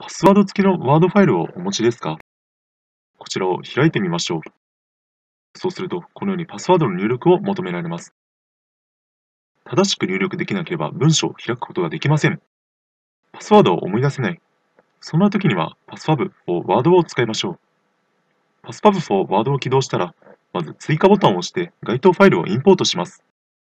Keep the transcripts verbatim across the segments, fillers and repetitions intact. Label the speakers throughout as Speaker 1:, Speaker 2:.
Speaker 1: パスワード付きのワードファイルをお持ちですか？こちらを開いてみましょう。そうすると、このようにパスワードの入力を求められます。正しく入力できなければ文章を開くことができません。パスワードを思い出せない。そんな時には、パスファブ for ワードを使いましょう。パスファブ for ワードを起動したら、まず追加ボタンを押して該当ファイルをインポートします。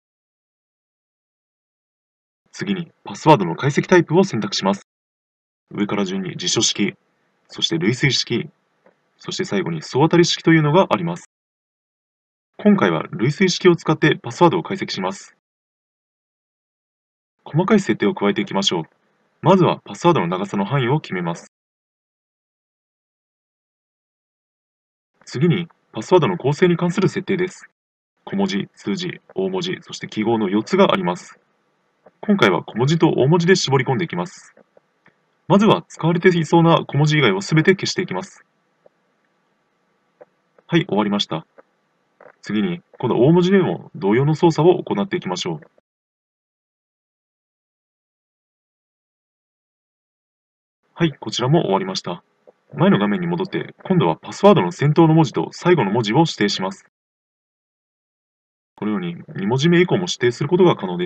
Speaker 1: 次に、パスワードの解析タイプを選択します。上から順に辞書式、そして類推式、そして最後に総当たり式というのがあります。今回は類推式を使ってパスワードを解析します。細かい設定を加えていきましょう。まずはパスワードの長さの範囲を決めます。次に、パスワードの構成に関する設定です。小文字、数字、大文字、そして記号のよっつがあります。今回は小文字と大文字で絞り込んでいきます。まずは使われていそうな小文字以外をすべて消していきます。はい、終わりました。次に、この大文字でも同様の操作を行っていきましょう。はい、こちらも終わりました。前の画面に戻って、今度はパスワードの先頭の文字と最後の文字を指定します。このようにに文字目以降も指定することが可能です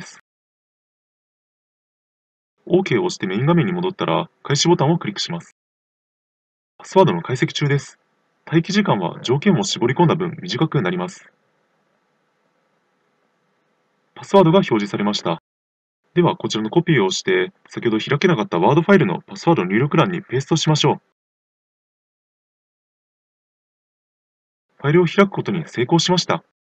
Speaker 1: 。OK を押してメイン画面に戻ったら、開始ボタンをクリックします。パスワードの解析中です。待機時間は条件を絞り込んだ分短くなります。パスワードが表示されました。では、こちらのコピーをして、先ほど開けなかったワードファイルのパスワード入力欄にペーストしましょう。ファイルを開くことに成功しました。